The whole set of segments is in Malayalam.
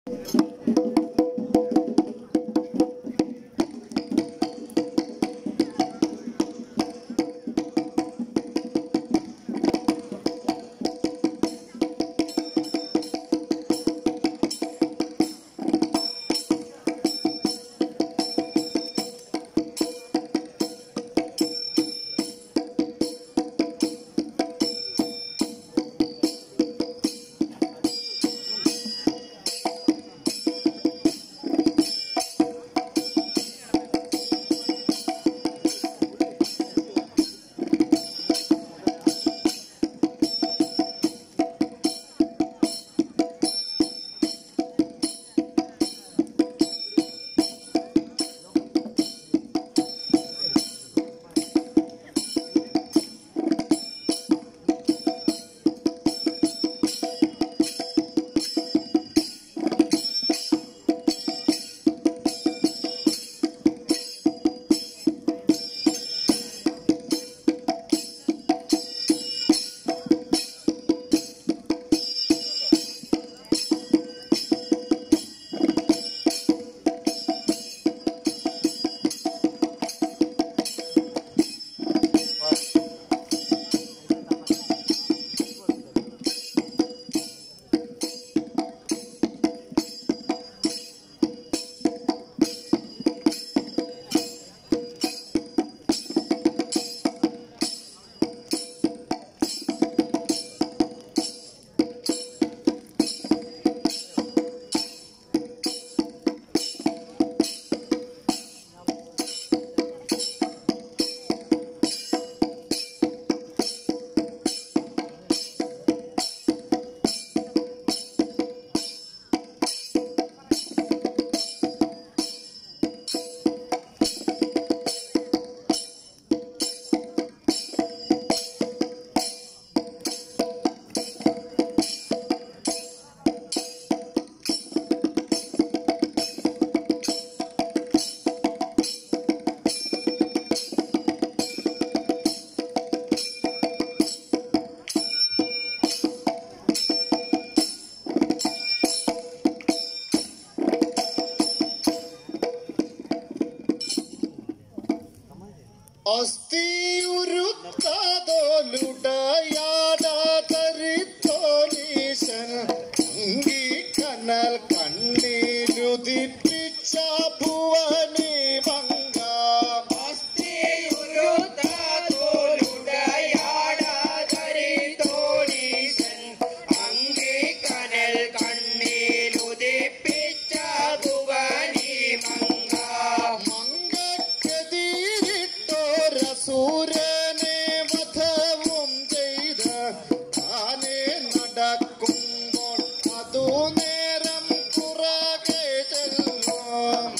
അസ്ഥിയുരുത്താതോലുടയാടതരിത്തോനീശൻ അങ്കി കനൽ കണ്ണീരുദിപ്പിച്ച ഭുവനി മംഗ അസ്ഥിയുരുത്താതോലുടയാടതരിത്തോനീശൻ അങ്കി കനൽ കണ്ണീരുദിപ്പിച്ച ഭുവനി മംഗ സൂര്യനെ വധവും ചെയ്ത് താനെ നടക്കുമ്പോൾ അതു നേരം പുറകെ ചെല്ലും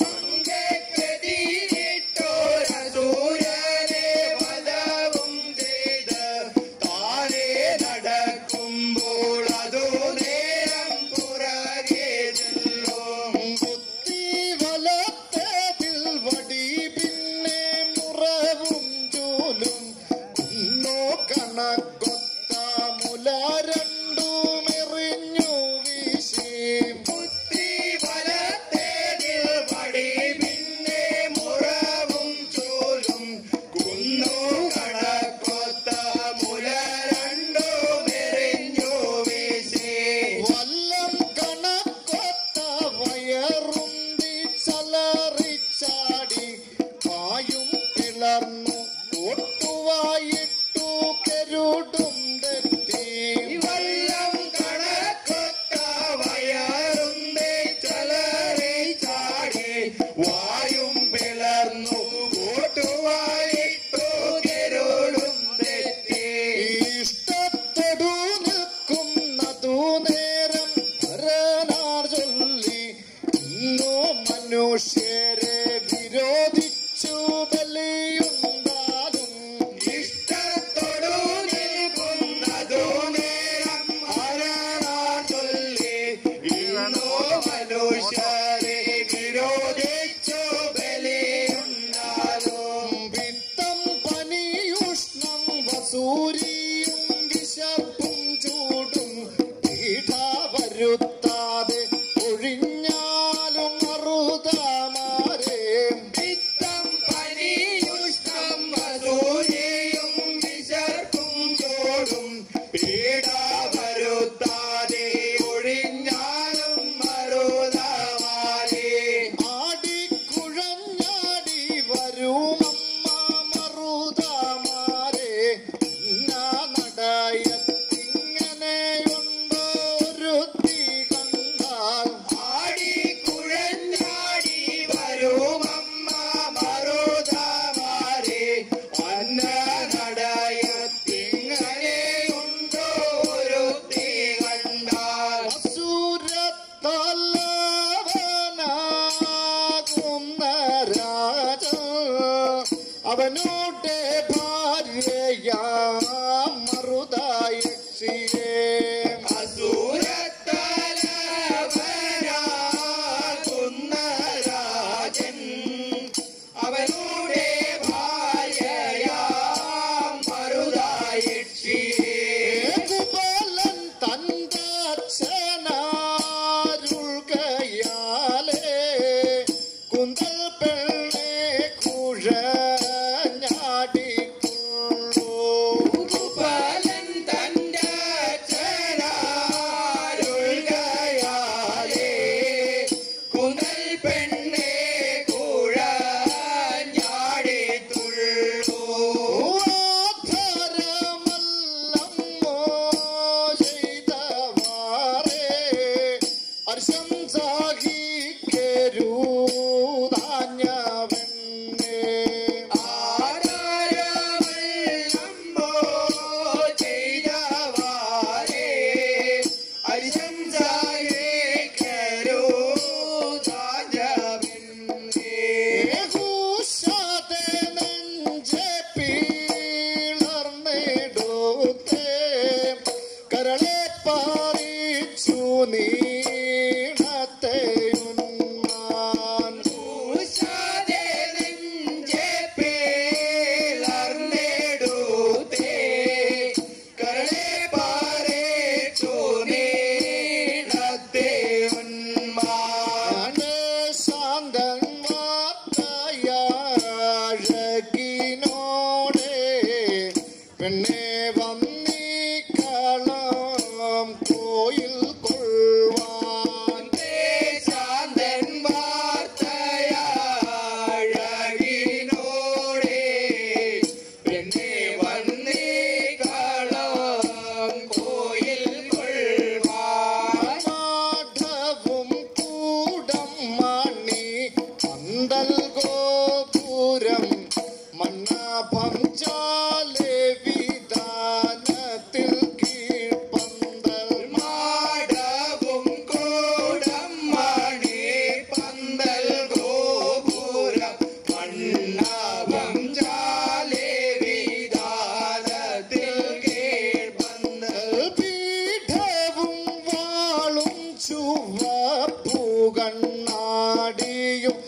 സൂര്യനെ വധവും ചെയ്ത് താനെ നടക്കുമ്പോൾ അതു നേരം പുറകെ ചെല്ലും ബുദ്ധി വലത്തേതിൽ വടി പിന്നെ മുറവും ചൂലും കുന്നോ കണക്കൊത്ത മുല രണ്ടുമെറിഞ്ഞു വീശി ബുദ്ധി വലത്തേതിൽ വടി പിന്നെ മുറവും ചൂലും കുന്നോ കണക്കൊത്ത മുല രണ്ടുമെറിഞ്ഞു വീശി വല്ലം കണക്കൊത്ത വയറുന്തി ചലറിച്ചാടി പായും പിളർന്നു ഒട്ടുവായിട്ടു കരുടും തെറ്റി വല്ലം കണക്കൊത്ത വയറുന്തേ ചലറി ചാടി വായും പിളർന്നു കൂട്ടുവായിട്ടു കരുടും തെറ്റി ഇഷ്ടത്തൊടു നിൽക്കുന്നതു നേരം ഭരനാർ ചൊല്ലി ഇന്നോ മനുഷ്യരെ വിരോധിച്ചു ബലിയുണ്ടാലും ഇഷ്ടത്തോടു നിൽക്കുന്നതു നേരം അരണാർ ചൊല്ലി ഇന്നോ മനുഷ്യരെ വിരോധിച്ചു ബലിയുണ്ടാലും വിത്തം പനിയുഷ്ണം വസൂരിയും വിശപ്പും ചൂടും പീഠ വരുത്താതെ ഒഴിഞ്ഞ അവനുടെ ഭാര്യയാ മറുതായക്ഷിയെ അസുരത്തലവനാകുന്ന രാജൻ അവനുടെ ഭാര്യയാ മറുതായക്ഷിയെ കുബലൻ തന്റെ അച്ഛനാരുൾകയാലേ കുന്തൽ പെണ്ണെ കുഴഞ്ഞാടിത്തുള്ളൂ കുബലൻ തന്റെ അച്ഛനാരുൾകയാലേ കുന്തൽ പെണ്ണെ കുഴഞ്ഞാടിത്തുള്ളൂ ആധാരമല്ലമ്മോ ചെയ്തവാറേ അർശം സാഹിക്കരുതാഞ്ഞവണ്ണേ ആധാരമല്ലമ്മോ ചെയ്തവാരേ അരിശം സാഹിക്കരുതാഞ്ഞവണ്ണേ ഏകൂശാതെ നെഞ്ചെ പിളർന്നിടുത്തേ കരളെ പാറിച്ചു നീണത്തെ ഉന്മാൻ ഉഷാദേ നെഞ്ചെ പേലർന്നെടുത്തേ കരളെ പാറിച്ചു നീണത്തെ ഉന്മാൻ ശാന്തൻ വാർത്തയാഴകിനോടെ പെണ്ണെ വന്നിക്കളം കോയിൽ കൊള്ളുവാൻ ശാന്തൻ വാർത്തയാഴകിനോടെ പിന്നെ വന്നീകളം കോയിൽ കൊള്ളുവാൻ മാധവും കൂടം മണി പന്തൽ ഗോപുരം മണ്ണാഭം ചാലെ വിധാനത്തിൽ കീഴ്പന്തൽ മാടവും കൂടം മണി പന്തൽ ഗോപുരം മണ്ണാഭം ചാലേ വിധാനത്തിൽ കീഴ്പന്തൽ പീഠവും വാളും ചുവപ്പു കണ്ണാടിയും